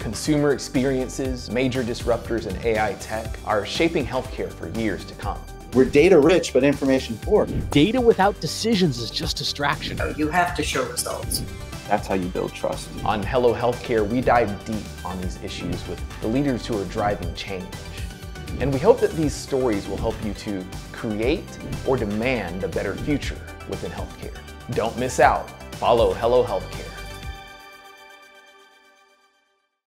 Consumer experiences, major disruptors, and AI tech are shaping healthcare for years to come. We're data rich, but information poor. Data without decisions is just distraction. You have to show results. That's how you build trust. On Hello Healthcare, we dive deep on these issues with the leaders who are driving change. And we hope that these stories will help you to create or demand a better future within healthcare. Don't miss out. Follow Hello Healthcare.